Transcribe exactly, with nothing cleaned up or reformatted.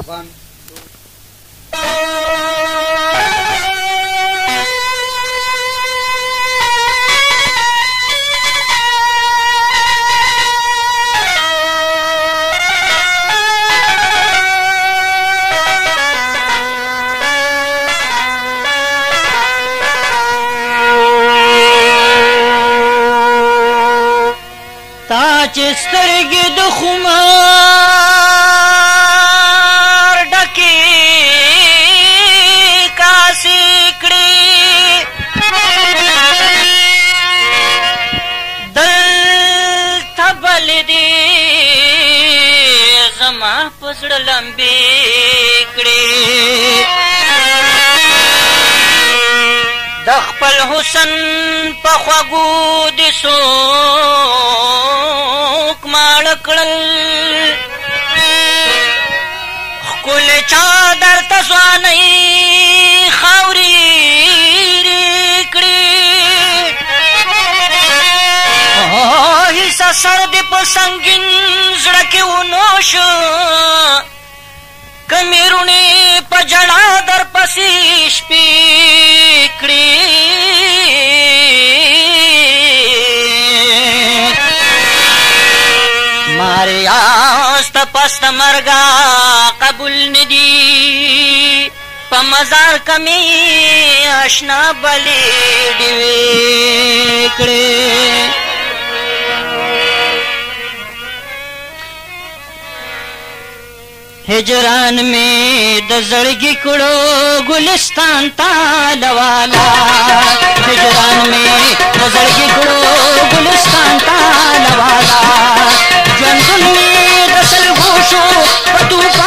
वन سترګې د خمار ډکې کاسې کړې دلته بلې دې زما په زړه لمبې کړې د خپل حسن په خوږو دې څوک ماړه کړل ښکلې چادر ته ځوانۍ خاورې کړې هېڅ اثر دې په سنګین زړه کې ونوشه کمې روڼې په ژړا درپسې شپې کړې ماریاست پست مرګه قبول ندي په مزار کمې اشنا بلې ډېوې کړې هجران میں د زړګي کړو ګلستان تاله والا هجران میں د زړګي کړو ګلستان تاله والا ژوندون مې د سلګو شو په طوفان